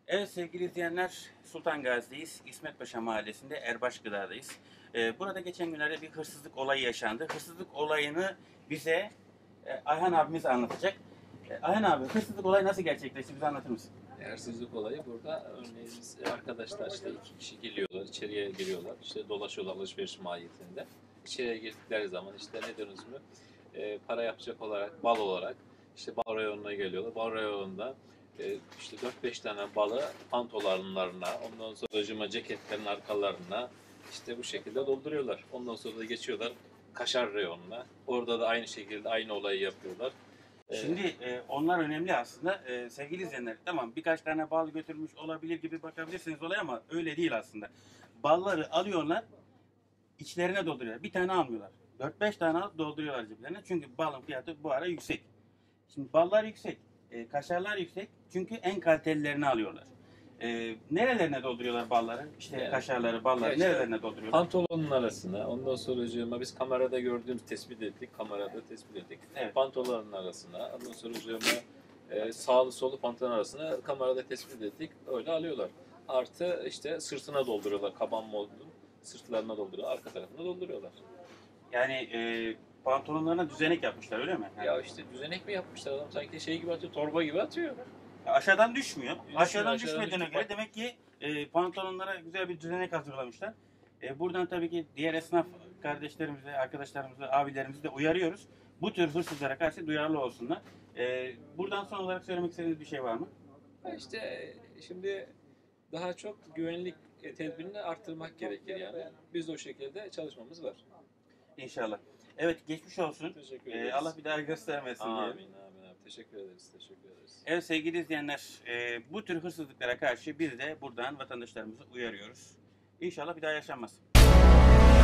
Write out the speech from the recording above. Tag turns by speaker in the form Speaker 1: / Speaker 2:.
Speaker 1: Evet sevgili izleyenler, Sultan Gazi'deyiz. İsmetpaşa Mahallesi'nde Erbaş Gıda'dayız. Burada geçen günlerde bir hırsızlık olayı yaşandı. Hırsızlık olayını bize Ayhan abimiz anlatacak. Ayhan abi, hırsızlık olayı nasıl gerçekleşti? Bize anlatır mısın?
Speaker 2: Hırsızlık olayı burada örneğin biz arkadaşlar işte iki kişi geliyorlar, içeriye giriyorlar, işte dolaşıyorlar alışveriş mahiyetinde. İçeriye girdikleri zaman işte ne diyorsunuz mu? Para yapacak olarak, bal olarak işte bal reyonuna geliyorlar. Bal reyonunda işte 4-5 tane balı pantolonlarına, ondan sonra cıma ceketlerin arkalarına işte bu şekilde dolduruyorlar. Ondan sonra da geçiyorlar kaşar reyonuna. Orada da aynı şekilde aynı olayı yapıyorlar.
Speaker 1: Şimdi onlar önemli aslında. Sevgili izleyenler, tamam birkaç tane bal götürmüş olabilir gibi bakabilirsiniz olaya ama öyle değil aslında. Balları alıyorlar, içlerine dolduruyorlar. Bir tane almıyorlar. 4-5 tane alıp dolduruyorlar ceplerine. Çünkü balın fiyatı bu ara yüksek. Şimdi ballar yüksek, kaşarlar yüksek. Çünkü en kalitelilerini alıyorlar. Nerelerine dolduruyorlar balları? İşte
Speaker 2: Yani,
Speaker 1: kaşarları, balları
Speaker 2: işte
Speaker 1: nerelerine dolduruyorlar?
Speaker 2: pantolonun arasına, ondan sonra biz kamerada gördüğümüz tespit ettik, kamerada tespit ettik.
Speaker 1: Evet.
Speaker 2: Pantolonun arasına, ondan sonra sağlı solu pantolon arasına kamerada tespit ettik, öyle alıyorlar. Artı işte sırtına dolduruyorlar, kabanma olduğunu, sırtlarına dolduruyorlar, arka tarafına dolduruyorlar.
Speaker 1: Yani pantolonlarına düzenek yapmışlar öyle mi?
Speaker 2: Ya işte düzenek mi yapmışlar adam sanki şey gibi atıyor, torba gibi atıyor.
Speaker 1: Aşağıdan düşmüyor. Aşağıdan
Speaker 2: aşağıdan
Speaker 1: düşmediğine
Speaker 2: düştü.
Speaker 1: göre demek ki pantolonlara güzel bir düzenek hazırlamışlar. Buradan tabii ki diğer esnaf kardeşlerimize, arkadaşlarımıza, abilerimize de uyarıyoruz. Bu tür hırsızlara karşı duyarlı olsunlar. Buradan son olarak söylemek istediğiniz bir şey var mı?
Speaker 2: İşte şimdi daha çok güvenlik tedbirini arttırmak gerekir yani. Biz de o şekilde çalışmamız var.
Speaker 1: İnşallah. Evet geçmiş olsun.
Speaker 2: Teşekkür ederiz.
Speaker 1: Allah bir daha göstermesin diye.
Speaker 2: Amin, amin abi. Teşekkür ederiz, teşekkür ederiz.
Speaker 1: Evet sevgili izleyenler, bu tür hırsızlıklara karşı biz de buradan vatandaşlarımızı uyarıyoruz. İnşallah bir daha yaşanmaz.